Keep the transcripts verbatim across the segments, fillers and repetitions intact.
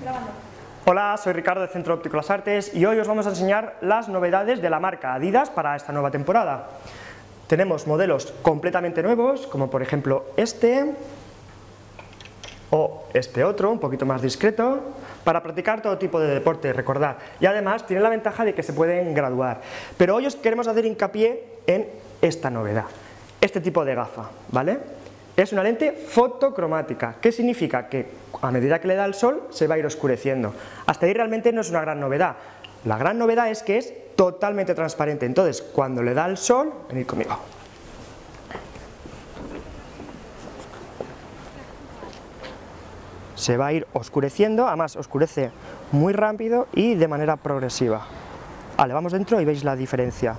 Grabando. Hola, soy Ricardo de Centro Óptico Las Artes y hoy os vamos a enseñar las novedades de la marca Adidas para esta nueva temporada. Tenemos modelos completamente nuevos, como por ejemplo este o este otro, un poquito más discreto, para practicar todo tipo de deporte, recordad. Y además tiene la ventaja de que se pueden graduar. Pero hoy os queremos hacer hincapié en esta novedad, este tipo de gafa, ¿vale? Es una lente fotocromática. ¿Qué significa? Que a medida que le da el sol se va a ir oscureciendo. Hasta ahí realmente no es una gran novedad. La gran novedad es que es totalmente transparente. Entonces, cuando le da el sol, venid conmigo. Se va a ir oscureciendo, además oscurece muy rápido y de manera progresiva. Vale, vamos dentro y veis la diferencia.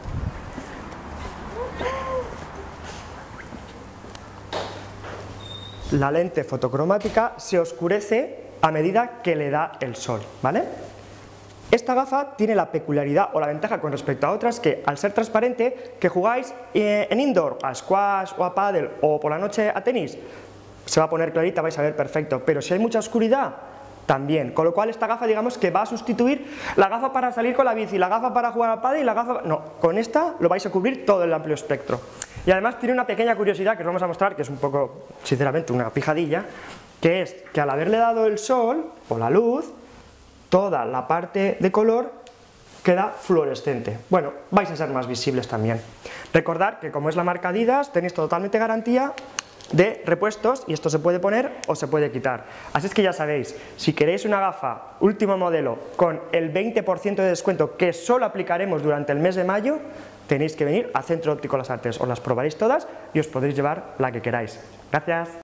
La lente fotocromática se oscurece a medida que le da el sol, ¿vale? Esta gafa tiene la peculiaridad o la ventaja con respecto a otras que, al ser transparente, que jugáis en indoor, a squash o a pádel o por la noche a tenis, se va a poner clarita, vais a ver perfecto, pero si hay mucha oscuridad, también, con lo cual esta gafa digamos que va a sustituir la gafa para salir con la bici, la gafa para jugar al pádel y la gafa... No, con esta lo vais a cubrir todo el amplio espectro. Y además tiene una pequeña curiosidad que os vamos a mostrar, que es un poco, sinceramente, una pijadilla, que es que al haberle dado el sol o la luz, toda la parte de color queda fluorescente. Bueno, vais a ser más visibles también. Recordad que como es la marca Adidas, tenéis totalmente garantía de repuestos y esto se puede poner o se puede quitar. Así es que ya sabéis, si queréis una gafa último modelo con el veinte por ciento de descuento que solo aplicaremos durante el mes de mayo, tenéis que venir a Centro Óptico Las Artes, os las probaréis todas y os podréis llevar la que queráis. Gracias.